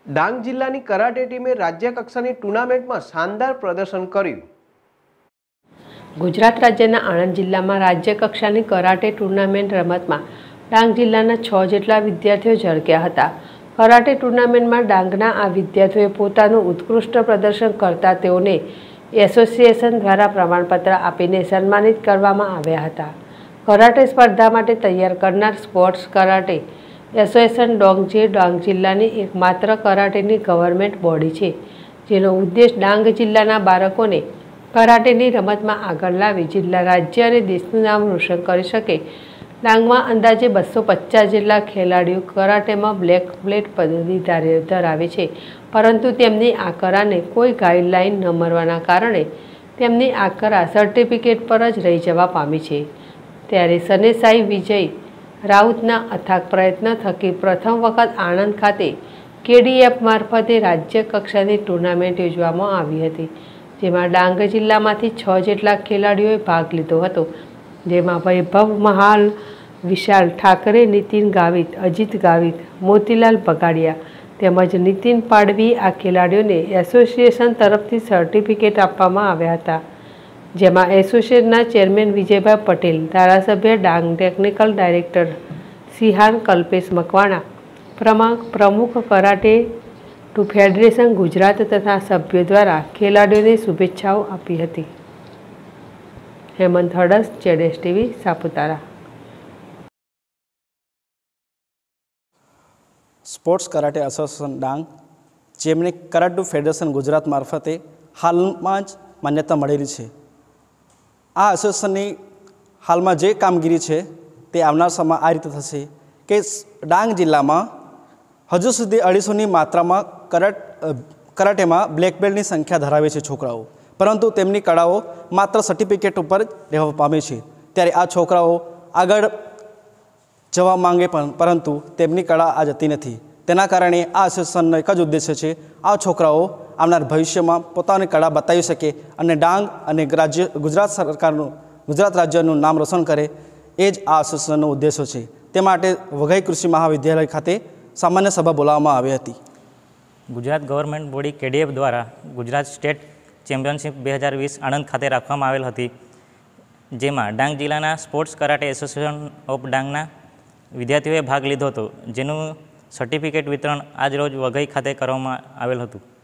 ડાંગ જિલ્લાની કરાટે ટીમે રાજ્ય કક્ષાની ટુર્નામેન્ટમાં શાનદાર પ્રદર્શન કર્યું। ગુજરાત રાજ્યના આણંદ જિલ્લામાં રાજ્ય કક્ષાની કરાટે ટુર્નામેન્ટ રમતમાં ડાંગ જિલ્લાના 6 જેટલા વિદ્યાર્થીઓ ઝળક્યા હતા। કરાટે ટુર્નામેન્ટમાં ડાંગના આ વિદ્યાર્થીઓએ પોતાનું ઉત્કૃષ્ટ પ્રદર્શન કરતા તેઓને એસોસિએશન દ્વારા પ્રમાણપત્ર આપીને સન્માનિત કરવામાં આવ્યા હતા। કરાટે સ્પર્ધા માટે તૈયાર કરનાર સ્પોર્ટ્સ કરાટે એસોસિએશન ડાંગ જિલ્લાની એકમાત્ર કરાટેની ગવર્મેન્ટ બોડી છે, જેનો ઉદ્દેશ ડાંગ જિલ્લાના બાળકોને કરાટેની રમતમાં આગળ લાવી જિલ્લા, રાજ્ય અને દેશનું નામ રોશન કરી શકે। ડાંગમાં અંદાજે 250 જેટલા ખેલાડીઓ કરાટેમાં બ્લેક બેલ્ટ પદવી ધરાવે છે, પરંતુ તેમની આ કરાને કોઈ ગાઈડલાઈન ન મળવાના કારણે તેમની આ કરા સર્ટિફિકેટ પર જ રહી જવા પામી છે। ત્યારે સનેસાઈ વિજય રાઉતના અથાગ પ્રયત્ન થકી પ્રથમ વખત આણંદ ખાતે KDF મારફતે રાજ્ય કક્ષાની ટુર્નામેન્ટ યોજવામાં આવી હતી, જેમાં ડાંગ જિલ્લામાંથી 6 જેટલા ખેલાડીઓએ ભાગ લીધો હતો, જેમાં વૈભવ મહાલ, વિશાલ ઠાકરે, નીતિન ગાવિત, અજીત ગાવિત, મોતીલાલ બગાડિયા તેમજ નીતિન પાડવી આ ખેલાડીઓને એસોસિએશન તરફથી સર્ટિફિકેટ આપવામાં આવ્યા હતા, જેમાં એસોસિએશનના ચેરમેન વિજયભાઈ પટેલ, ધારાસભ્ય ડાંગ, ટેકનિકલ ડાયરેક્ટર સિહાન કલ્પેશ મકવાણા, પ્રમુખ કરાટે ફેડરેશન ગુજરાત તથા સભ્યો દ્વારા ખેલાડીઓને શુભેચ્છાઓ આપી હતી। Hemant Hadas, ZSTV, Saputara. Sports karate association Dang, જેમને કરાટે ફેડરેશન ગુજરાત મારફતે હાલમાં જ માન્યતા મળેલી છે। આ એસોસિએશનની હાલમાં જે કામગીરી છે તે આવનાર સમયમાં આ રીતે થશે કે ડાંગ જિલ્લામાં હજુ સુધી 250ની માત્રામાં કરાટેમાં બ્લેક બેલ્ટની સંખ્યા ધરાવે છે છોકરાઓ, પરંતુ તેમની કળાઓ માત્ર સર્ટિફિકેટ ઉપર રહેવા પામે છે। ત્યારે આ છોકરાઓ આગળ જવા માંગે પરંતુ તેમની કળા આ જતી નથી। તેના કારણે આ એસોસિએશનનો એક જ ઉદ્દેશ્ય છે, આ છોકરાઓ આવનાર ભવિષ્યમાં પોતાની કળા બતાવી શકે અને ડાંગ અને ગુજરાત રાજ્યનું નામ રોશન કરે, એ જ આ એસોસિએશનનો ઉદ્દેશ્ય છે। તે માટે વઘઈ કૃષિ મહાવિદ્યાલય ખાતે સામાન્ય સભા બોલાવવામાં આવી હતી। ગુજરાત ગવર્મેન્ટ બોડી KDF દ્વારા ગુજરાત સ્ટેટ ચેમ્પિયનશિપ 2020 આણંદ ખાતે રાખવામાં આવેલ હતી, જેમાં ડાંગ જિલ્લાના સ્પોર્ટ્સ કરાટે એસોસિએશન ઓફ ડાંગના વિદ્યાર્થીઓએ ભાગ લીધો હતો, જેનું સર્ટિફિકેટ વિતરણ આજ રોજ વઘઈ ખાતે કરવામાં આવેલ હતું।